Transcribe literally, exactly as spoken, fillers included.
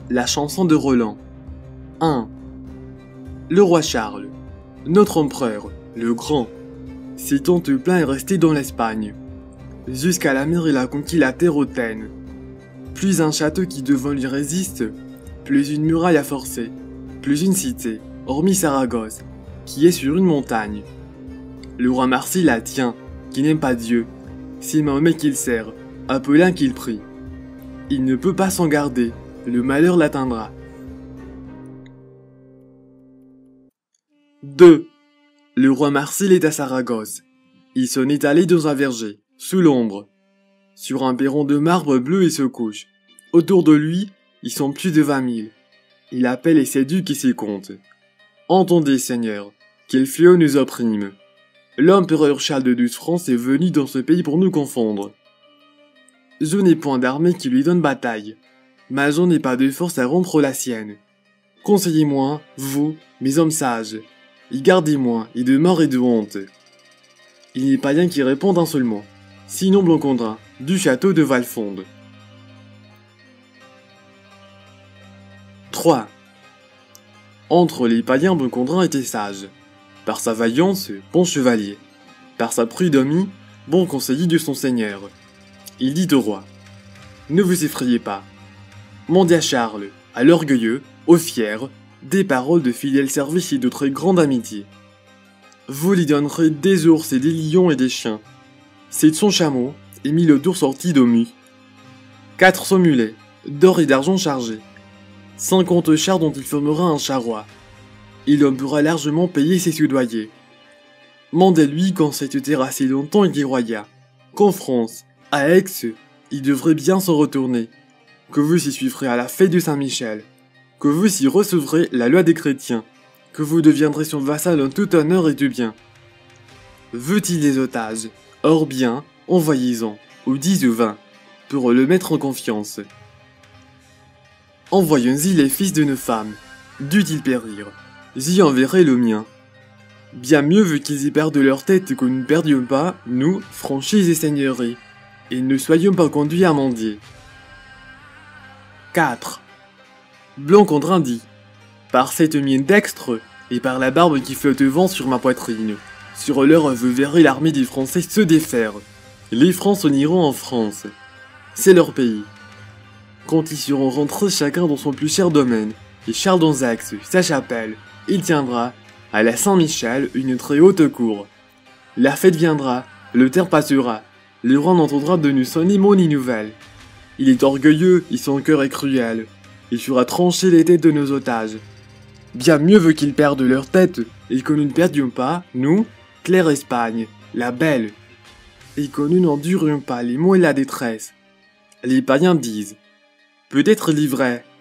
La chanson de Roland. un. Le roi Charles, notre empereur, le grand, s'étant plein est resté dans l'Espagne. Jusqu'à la mer il a conquis la terre hautaine. Plus un château qui devant lui résiste, plus une muraille à forcer, plus une cité, hormis Saragosse, qui est sur une montagne. Le roi Marcy la tient, qui n'aime pas Dieu, c'est Mahomet qu'il sert, Apollin qu'il prie. Il ne peut pas s'en garder, le malheur l'atteindra. deux. Le roi Marsil est à Saragosse. Il s'en est allé dans un verger, sous l'ombre. Sur un perron de marbre bleu il se couche. Autour de lui, ils sont plus de vingt mille. Il appelle et séduit qui s'y compte. Entendez, Seigneur, quel fléau nous opprime. L'empereur Charles de douze France est venu dans ce pays pour nous confondre. Je n'ai point d'armée qui lui donne bataille. Mais je n'ai pas de force à rompre la sienne. Conseillez-moi, vous, mes hommes sages, et gardez-moi, et de mort et de honte. Il n'est pas rien qui réponde un seul mot. Sinon Blancandrin, du château de Valfonde. trois. Entre les païens, Blancandrin était sage. Par sa vaillance, bon chevalier. Par sa prud'homie, bon conseiller de son seigneur. Il dit au roi, ne vous effrayez pas. Mandez à Charles, à l'orgueilleux, au fier, des paroles de fidèle service et de très grande amitié. Vous lui donnerez des ours et des lions et des chiens. C'est de son chameau, et mille autour sortis d'Omu. Quatre cents mulets, d'or et d'argent chargés. Cinquante chars dont il formera un charroi. Il en pourra largement payer ses soudoyers. Mandez-lui quand cette terre assez longtemps il déroya, qu'en France, à Aix, il devrait bien s'en retourner, que vous y suivrez à la fête de Saint-Michel, que vous y recevrez la loi des chrétiens, que vous deviendrez son vassal en tout honneur et tout bien. Veut-il des otages? Or bien, envoyez-en, ou dix ou vingt, pour le mettre en confiance. Envoyons-y les fils de nos femmes, dût-il périr, j'y enverrai le mien. Bien mieux veut qu'ils y perdent leur tête que nous ne perdions pas, nous, franchises et seigneuries, et ne soyons pas conduits à mendier. quatre. Blancandrin dit, par cette mienne dextre, et par la barbe qui flotte au vent sur ma poitrine, sur l'heure vous verrez l'armée des Français se défaire. Les Francs s'en iront en France. C'est leur pays. Quand ils seront rentrés chacun dans son plus cher domaine, et Charles dans Aix, sa chapelle, il tiendra, à la Saint-Michel, une très haute cour. La fête viendra, le terre passera, le roi n'entendra de nous son ni mot ni nouvelle. Il est orgueilleux et son cœur est cruel. Il fera trancher les têtes de nos otages. Bien mieux veut qu'ils perdent leur tête, et que nous ne perdions pas, nous, Claire Espagne, la belle, et que nous n'endurions pas les maux et la détresse. Les païens disent, peut-être l'ivraie,